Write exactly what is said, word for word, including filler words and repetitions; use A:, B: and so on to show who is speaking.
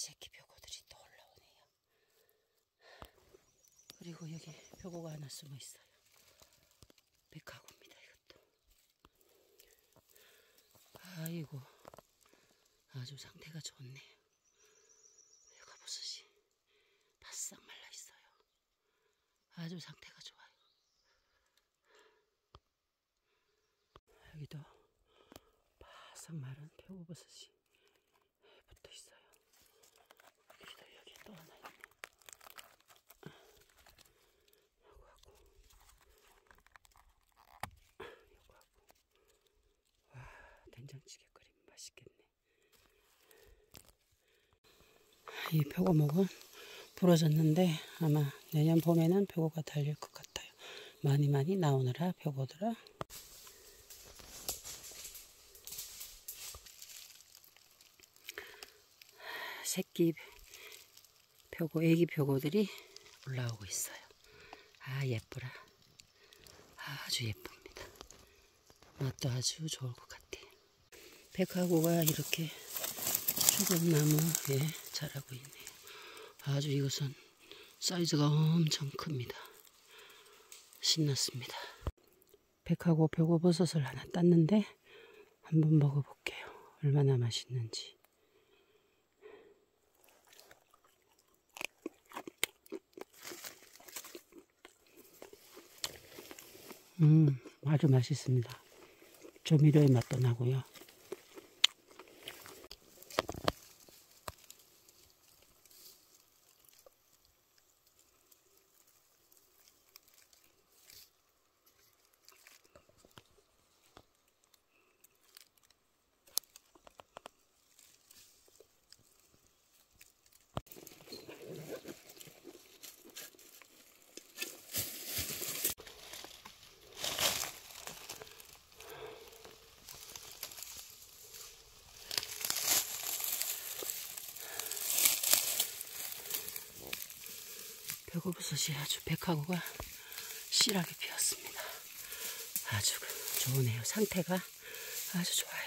A: 새끼 벽고들이 또 올라오네요. 그리고 여기 벽고가 하나 숨어 있어요. 백화고입니다, 이것도. 아이고, 아주 상태가 좋네요. 표고버섯이 바싹 말라 있어요. 아주 상태가 좋아요. 여기도 바싹 마른 표고버섯이 붙어 있어요. 여기도 여기 또 하나 있네. 요거하고 요거하고. 와, 된장찌개 끓이면 맛있겠네. 이 표고목은 부러졌는데 아마 내년 봄에는 표고가 달릴 것 같아요. 많이 많이 나오느라 표고들아. 새끼 표고, 애기 표고들이 올라오고 있어요. 아, 예쁘라. 아주 예쁩니다. 맛도 아주 좋을 것 같아요. 백화고가 이렇게 수국나무에 자라고 있네요. 아주 이것은 사이즈가 엄청 큽니다. 신났습니다. 백화고 표고버섯을 하나 땄는데 한번 먹어볼게요. 얼마나 맛있는지. 음, 아주 맛있습니다. 조미료의 맛도 나고요. 표고버섯이 아주 백화고가 실하게 피었습니다. 아주 좋으네요. 상태가 아주 좋아요.